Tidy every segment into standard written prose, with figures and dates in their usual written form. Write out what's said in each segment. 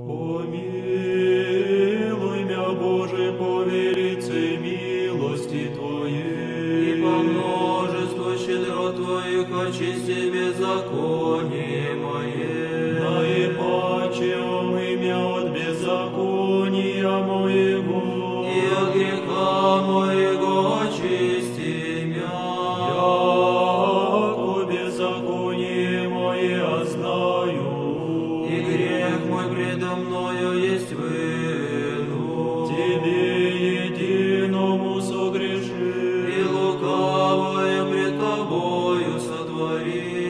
Помилуй мя, Боже, по велице милости Твоей, И по множеству щедрот Твоих очисти беззаконие мое. наипаче омый мя от беззакония моего, И от греха моего очисти мя. яко беззаконие мое знаю, И грех мой предо мною есть вину. Тебе единому согрешил, И лукавое пред Тобою сотвори.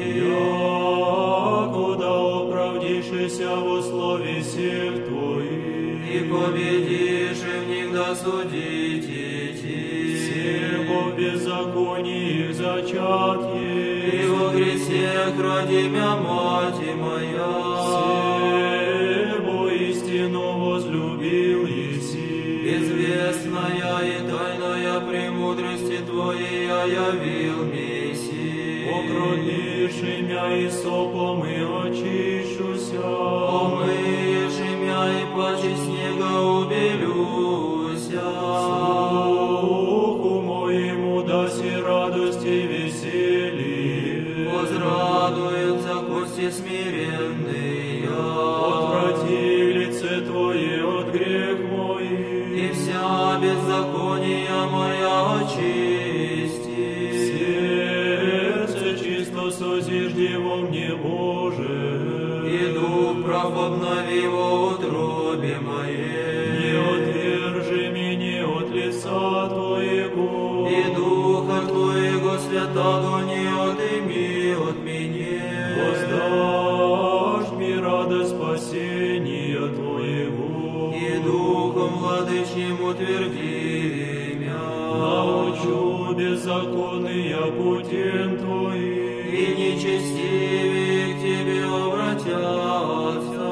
якуда оправдишься во слове всех Твоих, И победишь и в них досудить идти. всего беззаконии их зачат И есть, во грехах ради мя мати моя. всего истину возлюбил еси, Известная и тайная премудрости Твоей явил Месси. покропиши мя и сопом и очищуся, Омыешь мя и паче снега убелюся. Духу моему даси радость и веселье, Возрадуются кости смиренные. отврати лице Твое от грех моих, И вся беззакония моя очисти. сердце чисто созижди во мне, Боже, И дух прав обнови во утробе моей. не отвержи меня от лица Твоего, И духа Твоего святого не отыми от меня. воздашь мне радость спасения Твоего, И духом владычним утверди мя. научу беззаконные путем Твоим, И нечестивые к Тебе обратятся.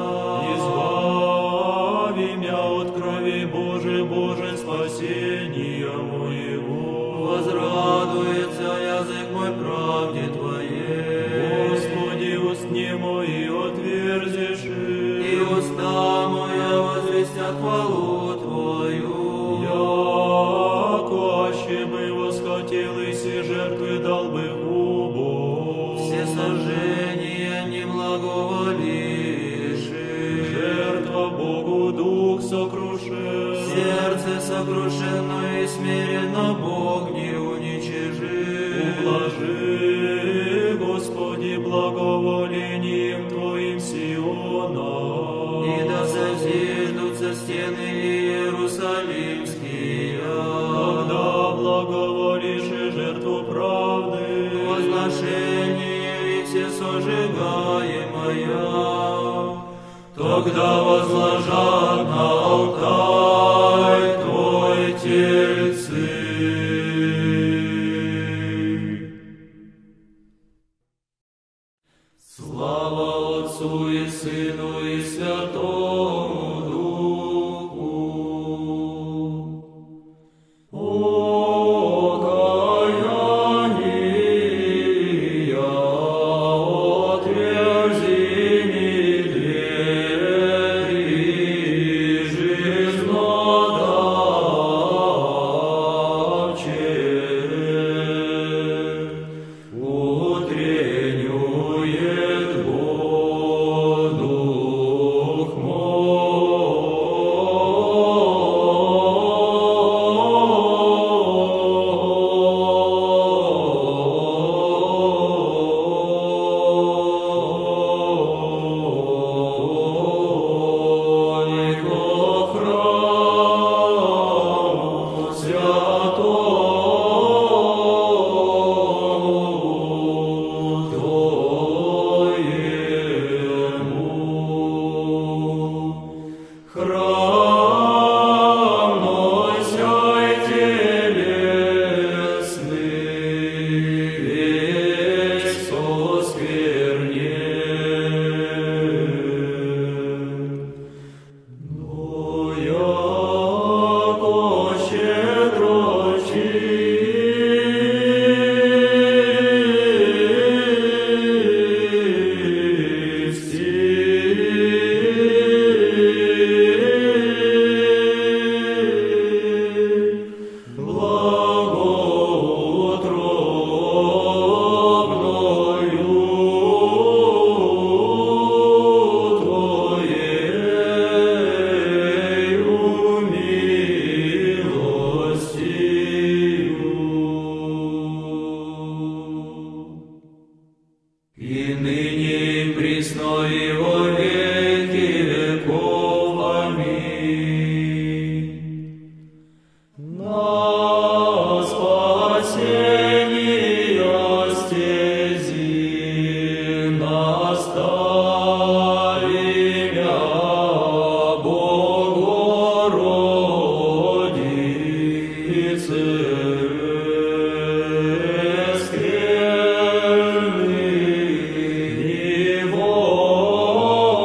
избави мя от крови Божий, Боже, спасения моего. Возрадуется язык мой правде Твоей. Господи, устни мои отверзишь, И уста моя возвестят хвалу Твою. яко аще бы восхотел и все жертвы дал бы Богу. Все сожжения не благоволишь. Жертва Богу дух сокрушен, Сердце сокрушено и смиренно Бог не уничижит. ублажи, Господи, благоволением Твоим Сиона. И да созиждутся стены Иерусалимские. Когда благоволишь и жертву правды, Возношение и все сожигаемое. тогда возложат на алтарь Твой тельцы. Слава Отцу и Сыну и Святому Духу. Окаяние отверзи ми двери жизнодавче. Утреннюет воду присно и во веки веков. Аминь. На спасение стези наставим я, Богородице, скверны невольны.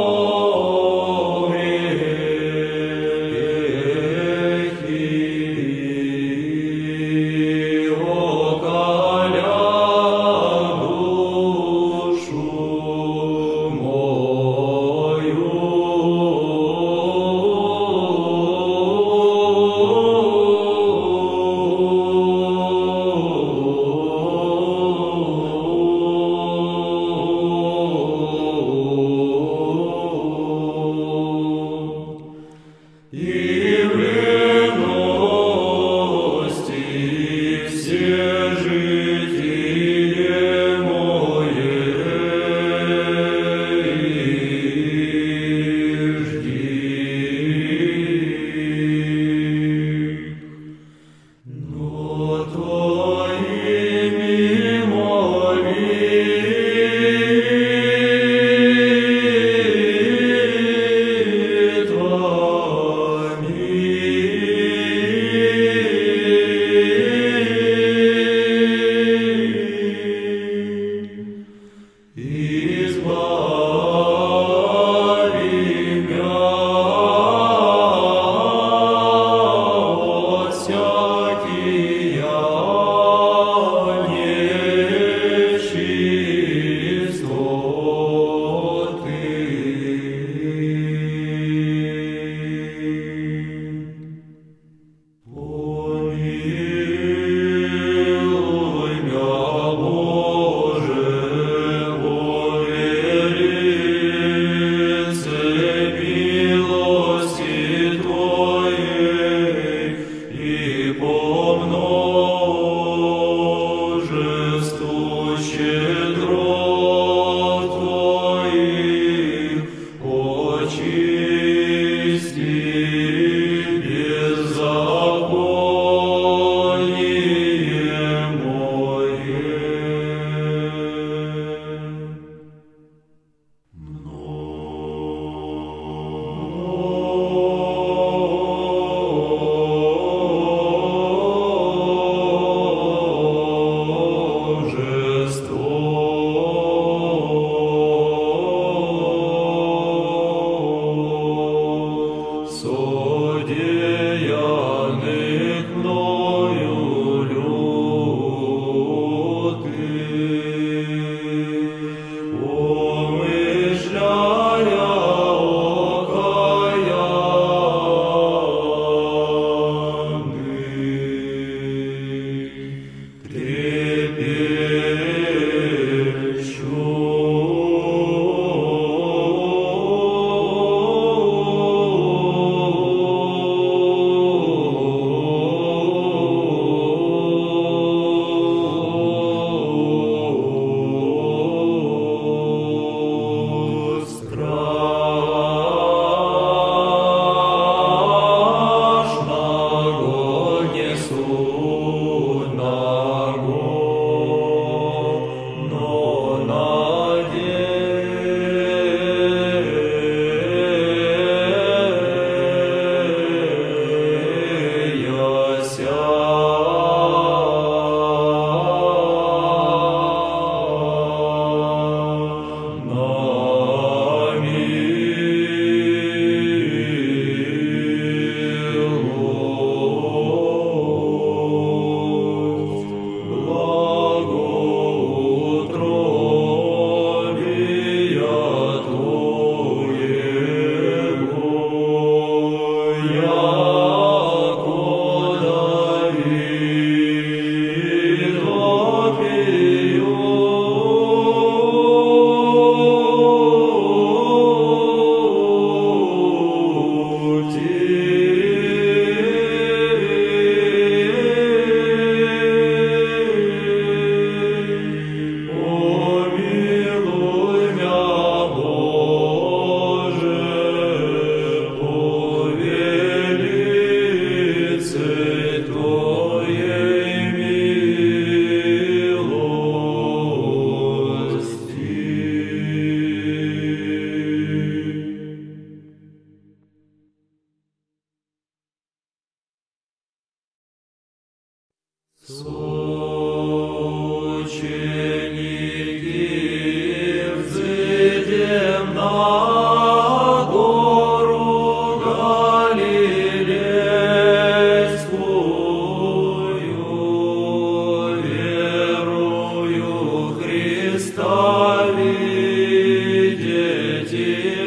свете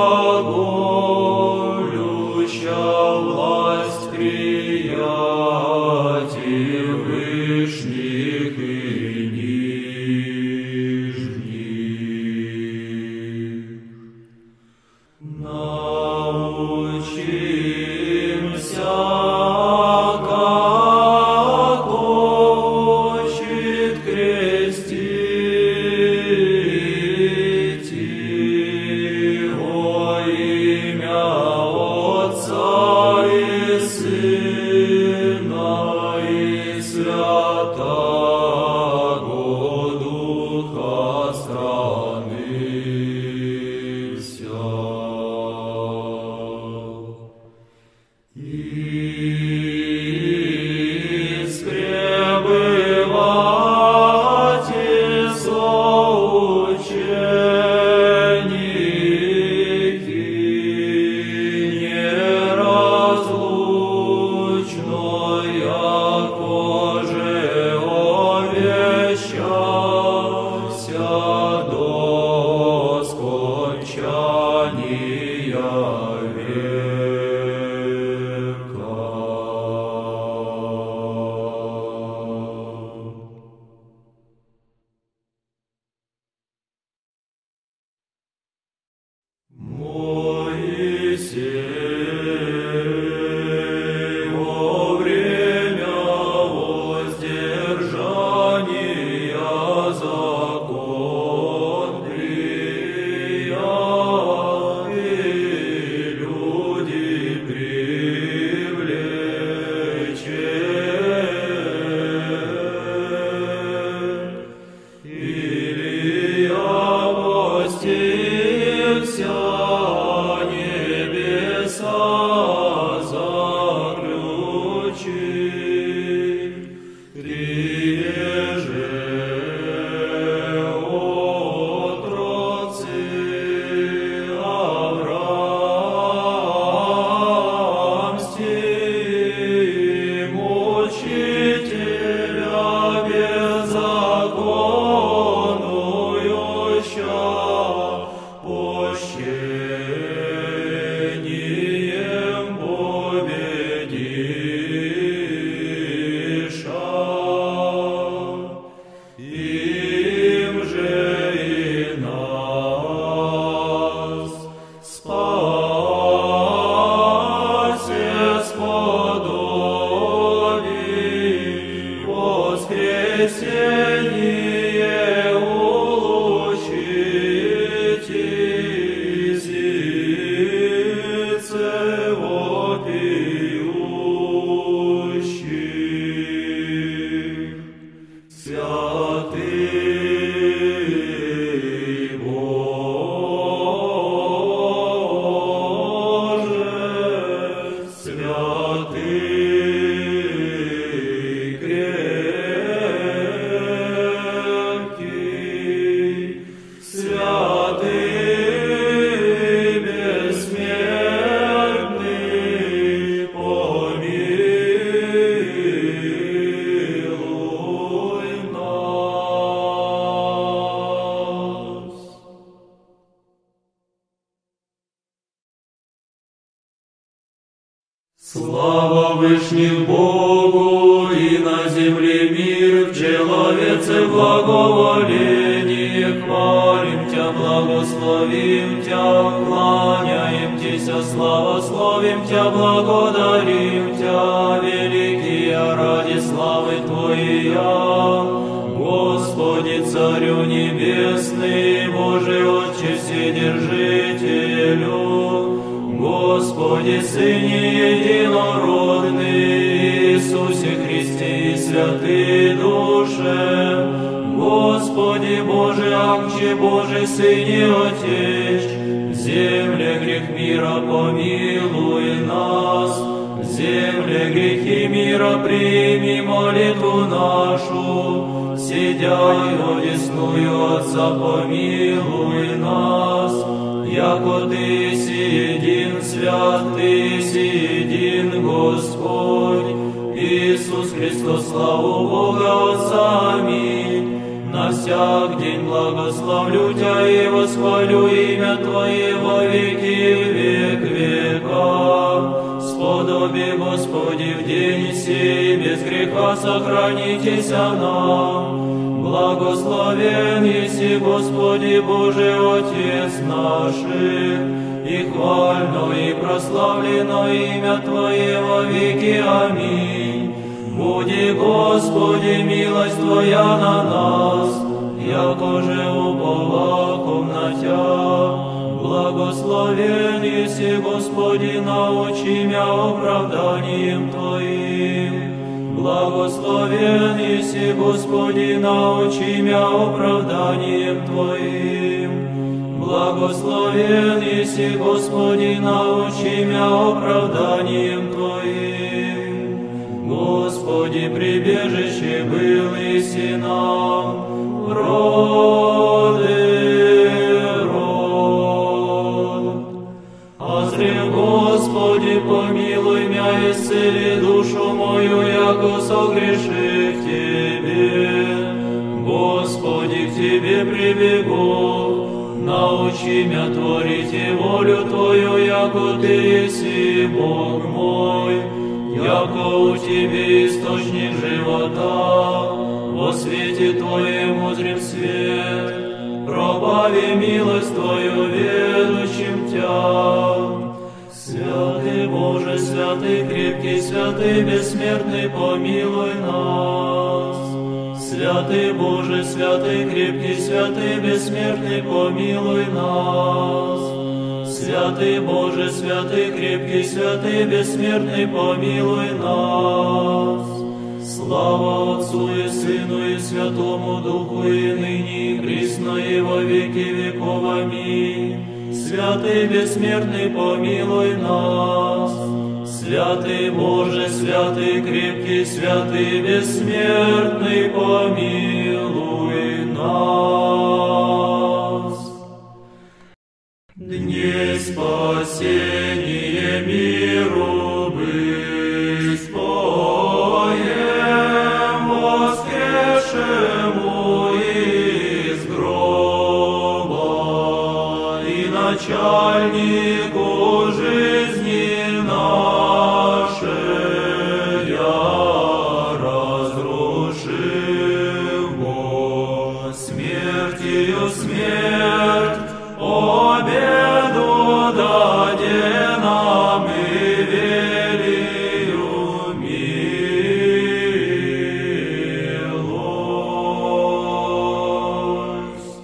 глаголюща власть приятий вышних и нижних. Научимся, как учит крестить во имя Отца и Сына и Святаго Духа странися. Пребывать и соученики неразлучно, яко же обещался до скончания Моисей во время воздержания закон приял, и люди привлечен. Илия постигся небеса заключи, приеже отроцы Авраам стим учителя беззаконующа пощением победиша. Им же и нас спасе сподоби, воскресение улучшить и сице вопиющих. Святый Боже, святый крепкий, святый бессмертный, помилуй нас. Слава Вышних Богу, и на земле мир, в человеце благоволение, хвалим Тя, благословим Тя, кланяем Тися, славословим Тя, благодарим Тя, великие ради славы Твоя. Господи, Царю Небесный, Боже, Отче Вседержителю, Господи, Сыне Единородный, Иисусе Христе и Святый Душе, Господи Боже, Акче Божий, Сыне Отеч, в земле грех мира помилуй нас, в земле грехи мира прими молитву нашу, сидяй одесную Отца помилуй нас, яко Ты един свят, Ты един Господь, Иисус Христос, славу Бога Отца, аминь. На всяк день благословлю Тя и восхвалю имя Твое во веки век века. Сподоби, Господи, в день сей, без греха сохранитеся нам. Благословен еси, Господи Боже, Отец наших, и хвально и прославлено имя Твое во веки. Аминь. Буди, Господи, милость Твоя на нас, яко же уповахом на Тя. Благословен еси, Господи, научи мя оправданием Твоим. Благословен еси, Господи, научи мя оправданием Твоим. Благословен еси, Господи, научи мя оправданием Твоим. Господи, прибежище был еси нам, роды. Господи, помилуй мя, исцели душу мою, яко согрешив Тебе. Господи, к Тебе прибегу, научи мя творить и волю Твою, яко Ты еси Бог мой, яко у Тебе источник живота, во свете Твоем узрим свет, пробави милость Твою, ведущим Тя. Святый Боже, святый крепкий, святый бессмертный, помилуй нас. Святый Боже, святый крепкий, святый бессмертный, помилуй нас. Святый Боже, святый крепкий, святый бессмертный, помилуй нас. Слава Отцу и Сыну и Святому Духу, и ныне, и присно, и во веки веков. Аминь. Святый бессмертный, помилуй нас. Святый Боже, святый крепкий, святый бессмертный, помилуй нас. Дней спасения миру быть споем воскресшему из гроба и начальнику жизни нашей, разрушив Бог смертью смерть, победу даде нам и велию милость.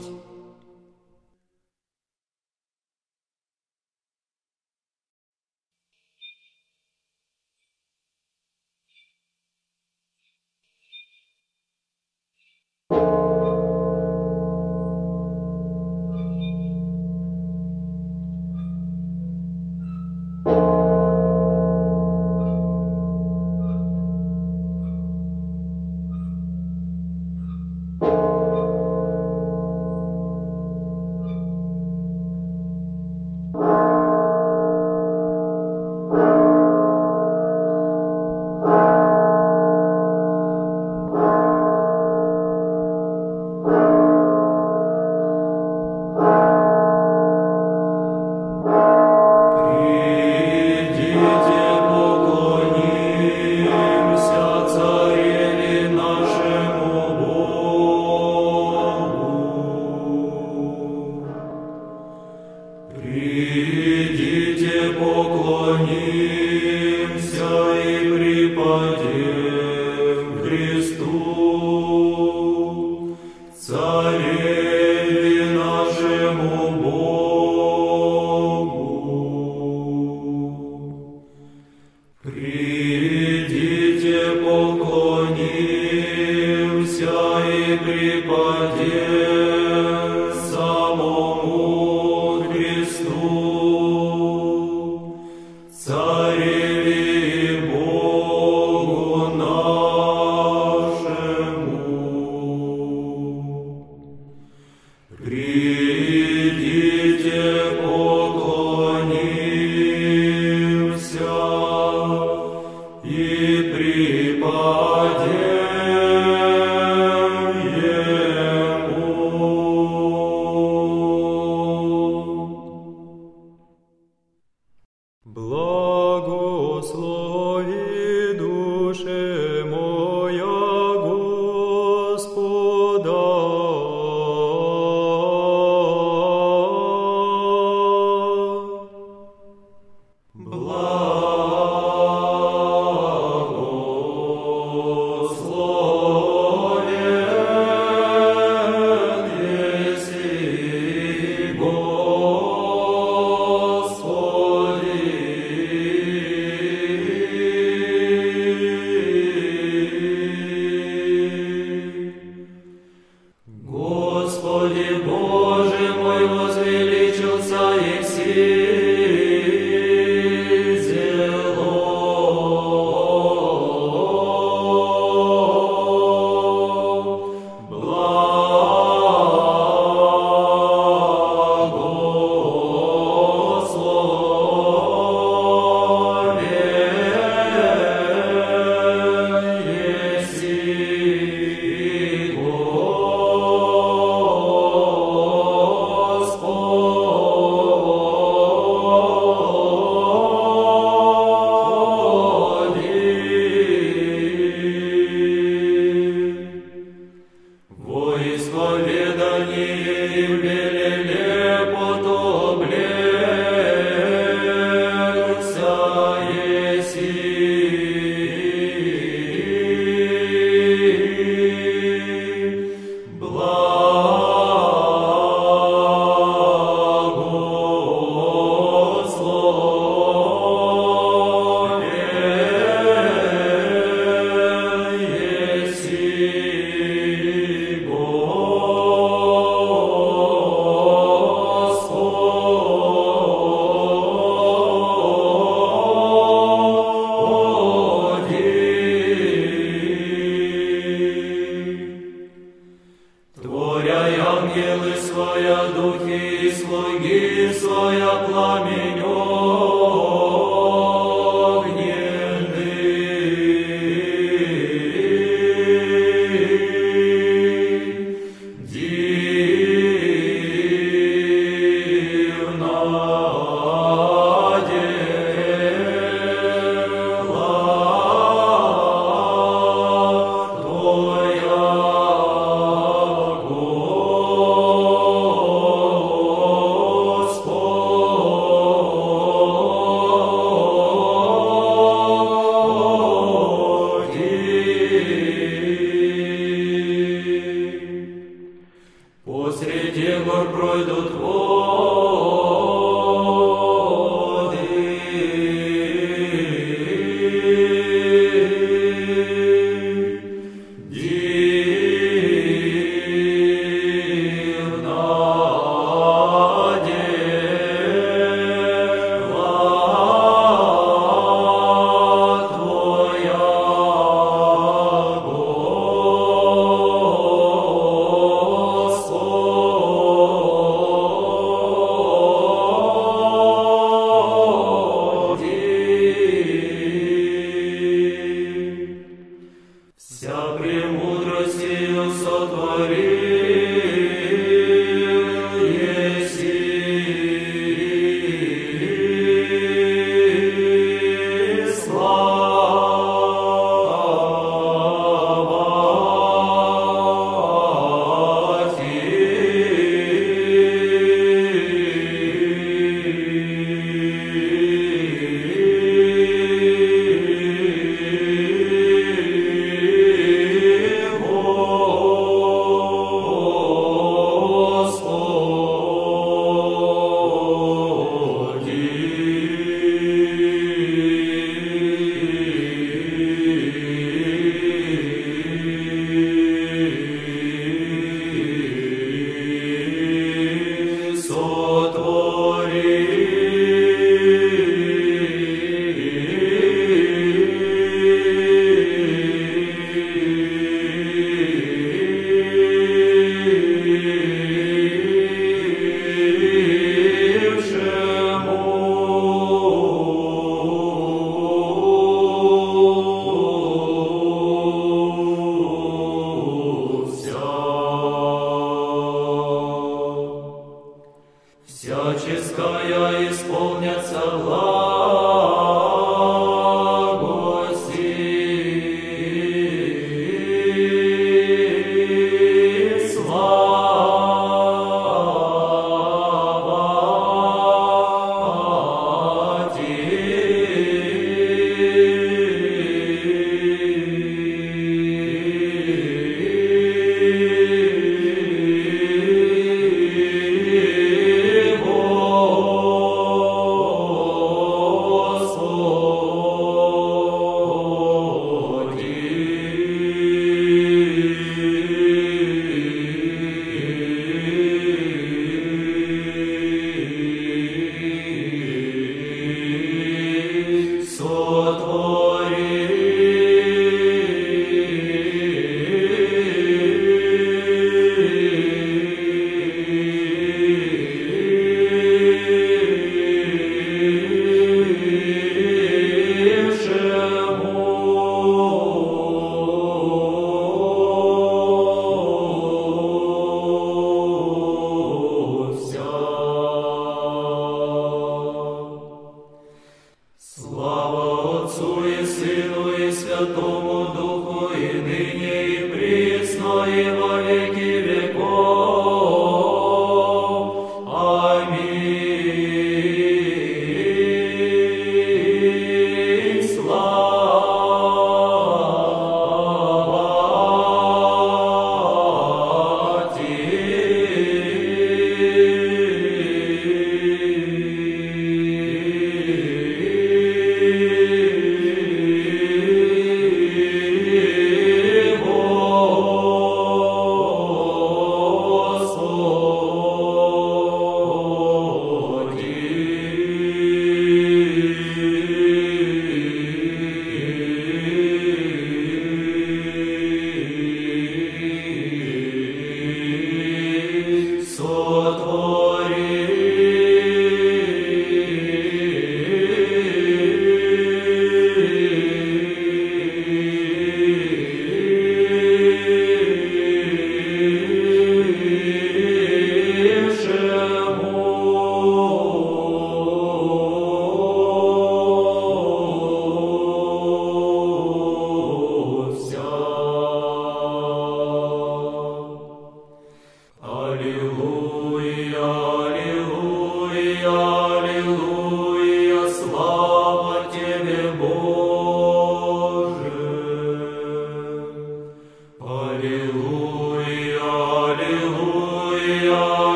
и припадем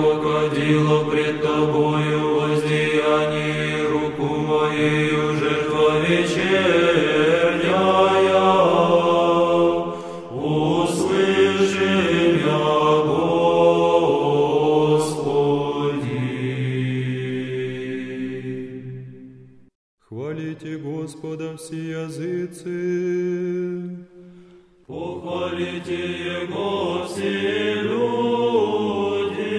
яко кадило пред Тобою воздеяние руку моею жертва вечерняя. Услыши меня, Господи. Хвалите Господа все языцы. Похвалите Его все люди.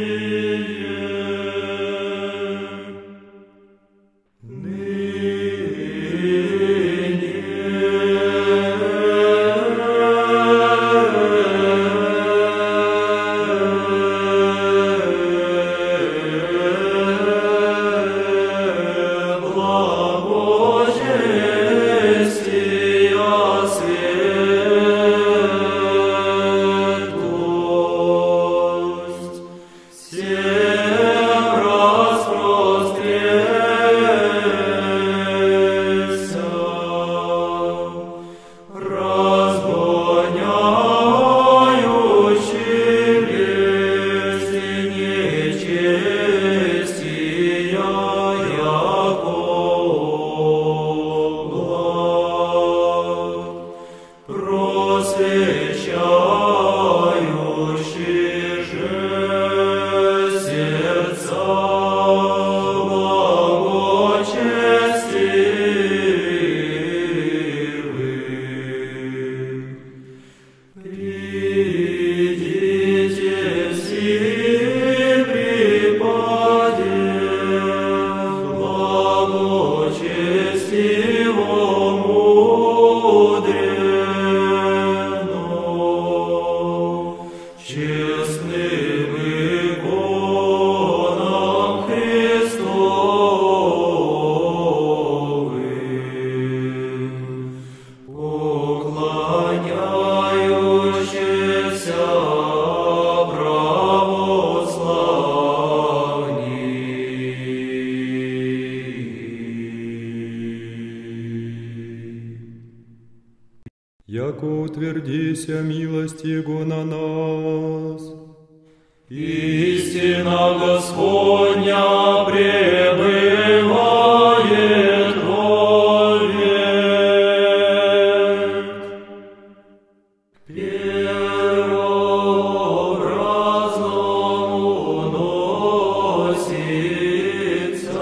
Яко утвердися милость Его на нас. Истина Господня пребывает вовек. Первообразному носится.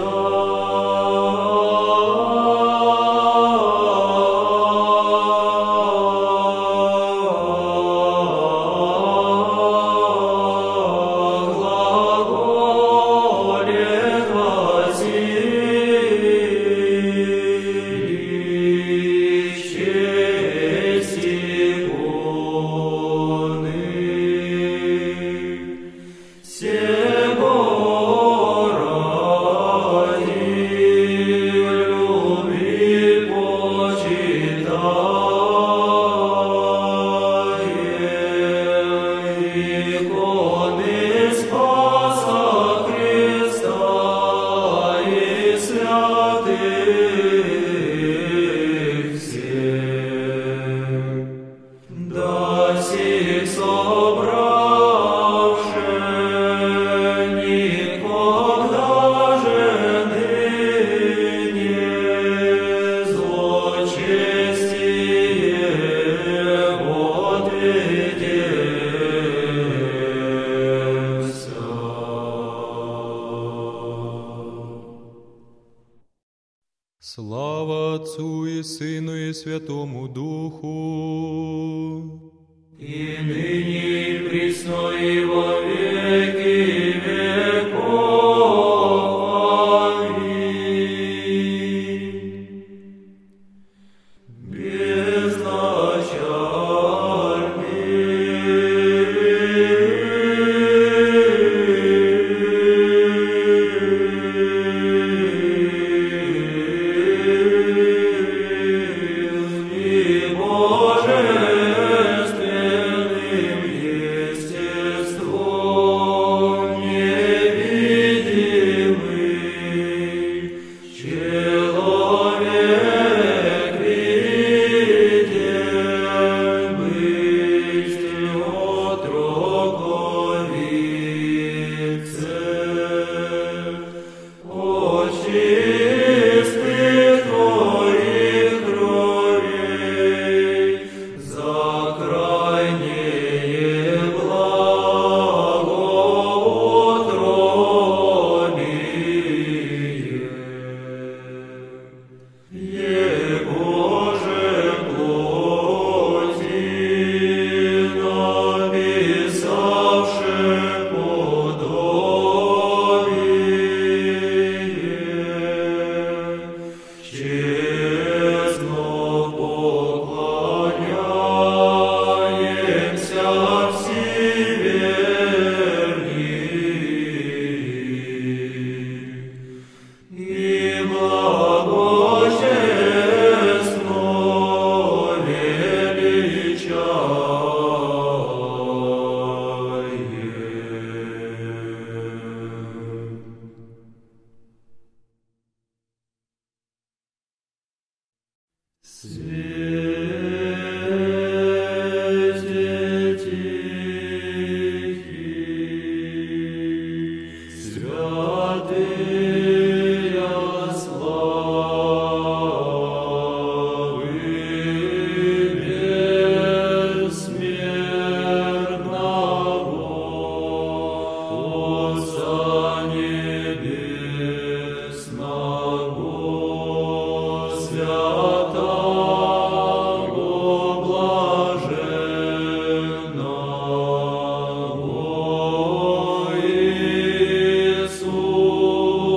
Слава Отцу и Сыну и Святому Духу, и ныне и присно и во веки веков. Аминь. Божественным естеством. чистых Твоих кровей, за крайнее благоутробие. Его же плоти написавши подобие, честно поклоняемся всеверни и благочестно величаем. Свете тихий, святые славы бессмертного Отца Небесного, святого блаженного Иисуса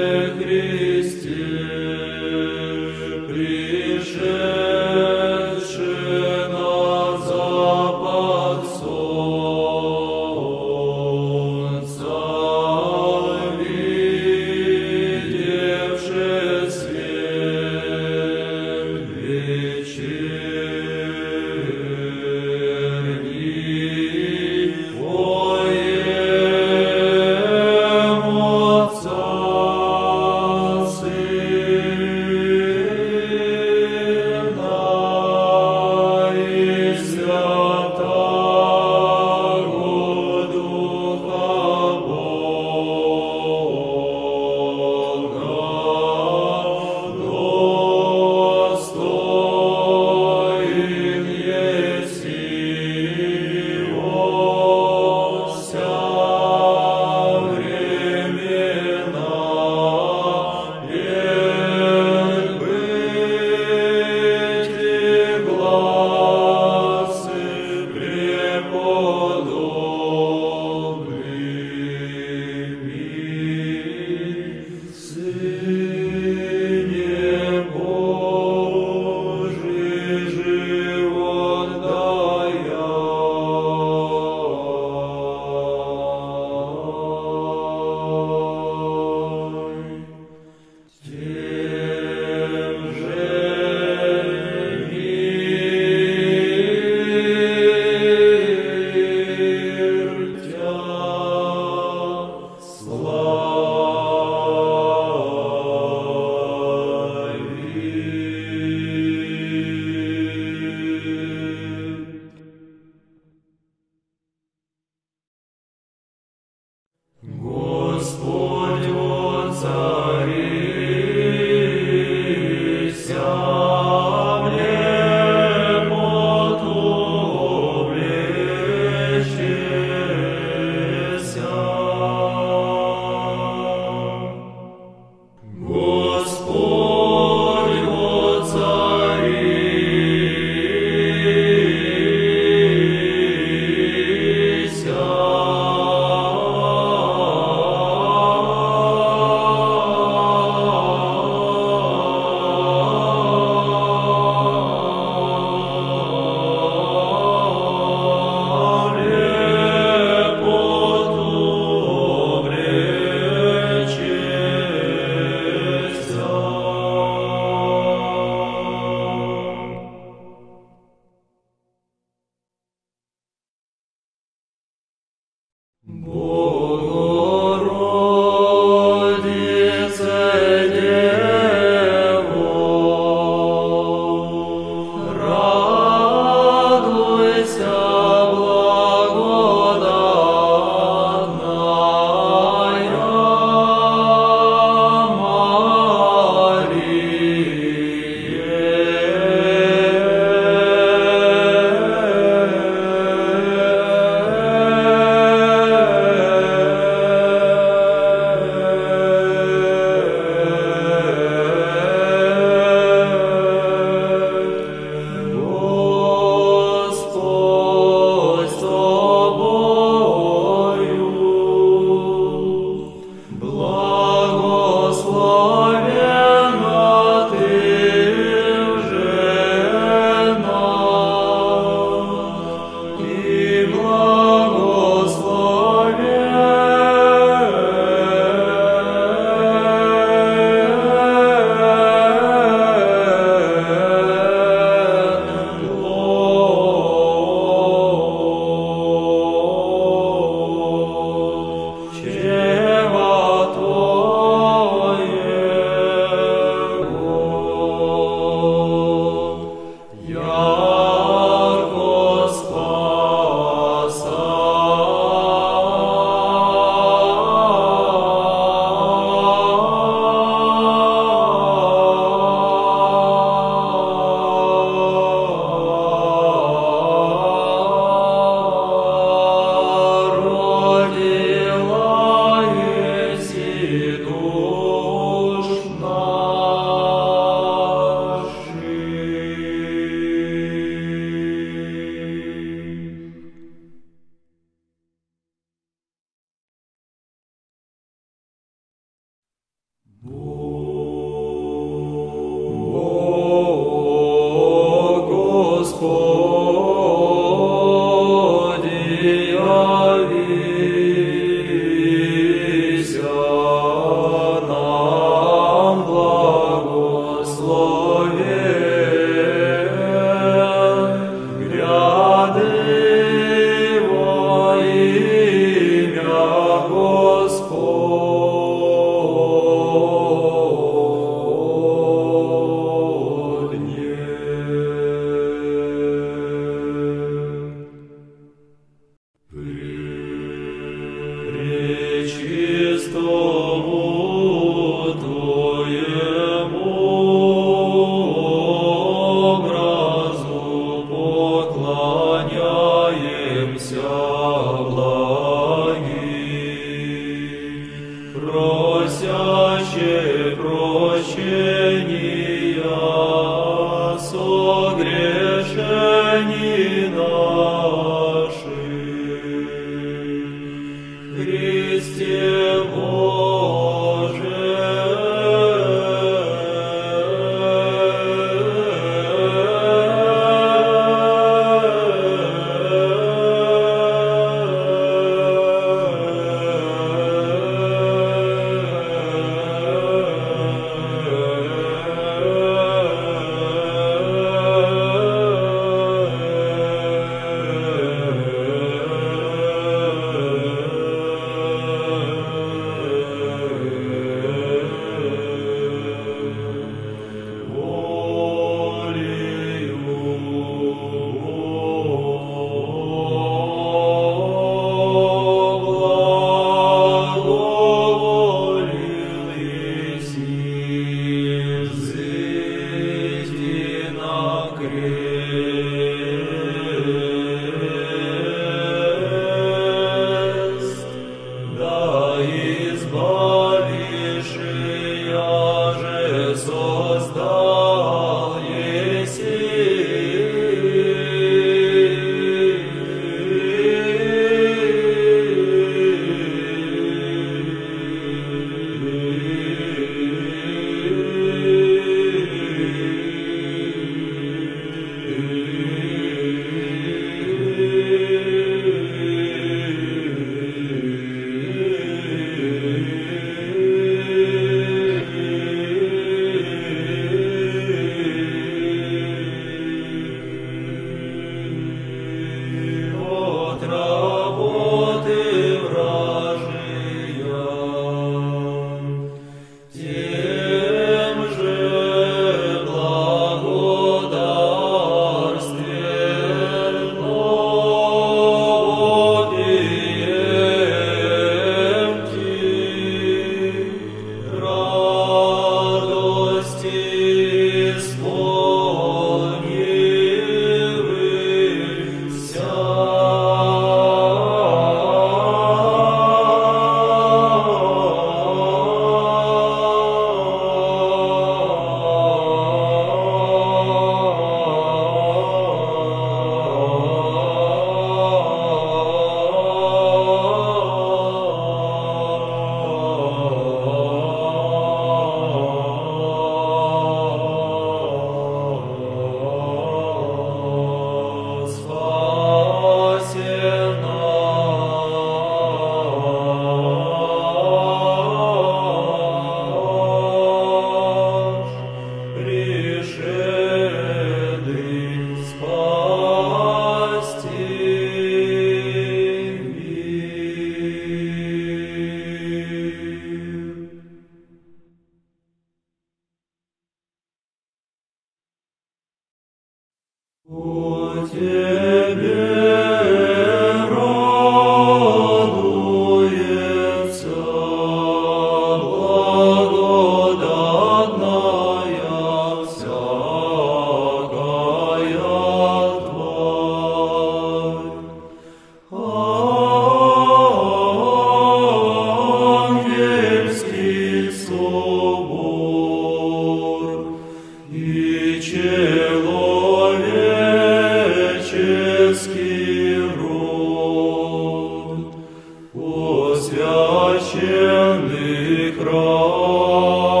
Священный храм.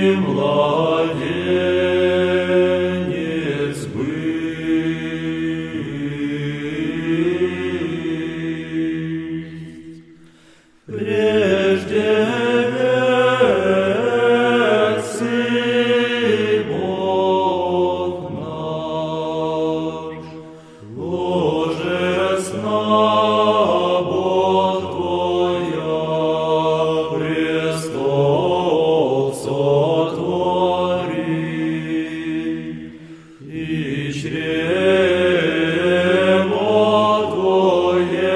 младенец быть. Прежде вецы Бог наш, ложесна Бог Твоя, престол сотвори, и чрево Твое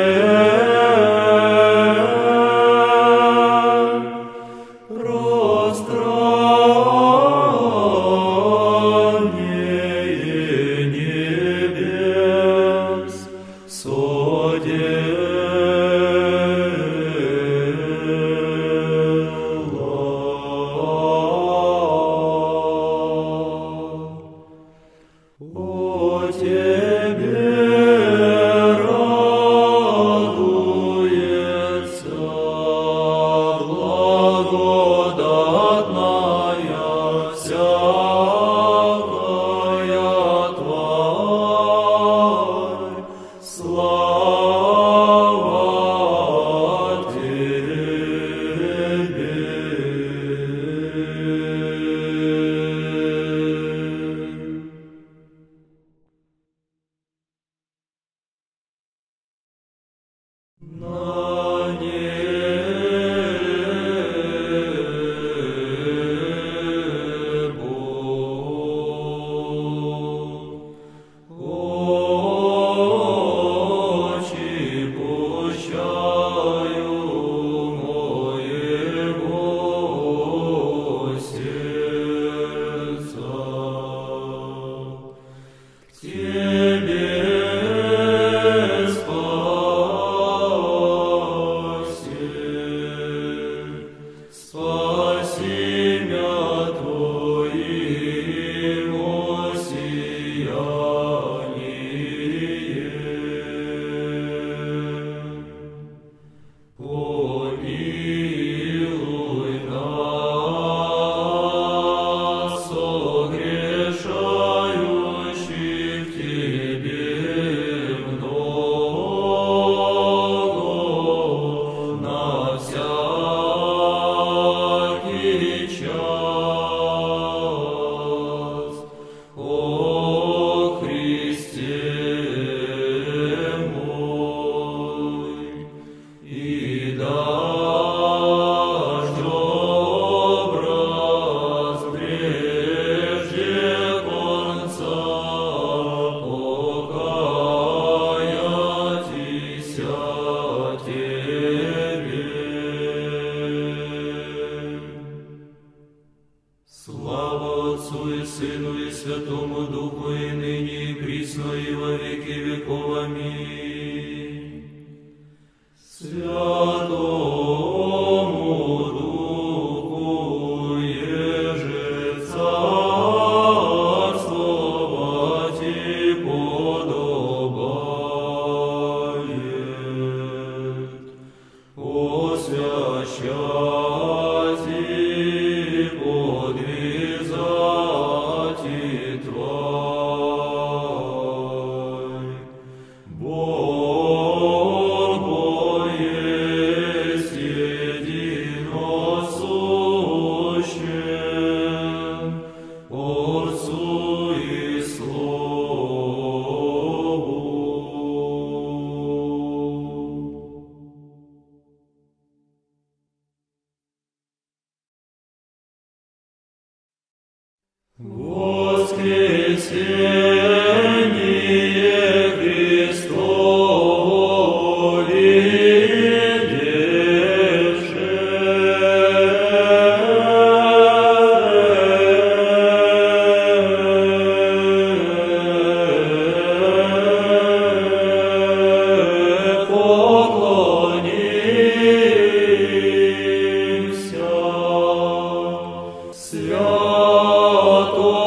пространнее небес о Тебе радуется благодатная всякая тварь. Слава Тебе. На небо очи пущаю моего сердца к Тебе. Спаси мя Твоему сияние. Помилуй нас, согрешающих Тебе много, на всякий час, о Христе мой, и дашь образ прежде конца покаятися Тебе. Слава Отцу и Сыну и Святому Духу, и ныне, и присно, и во веки веков. Аминь. Святому Духу еже царствовать и подобает, освящать и подвязать и тварь. Бог есть единосущен, Отцу и Слову. Воскресение Христово поклонимся. Святому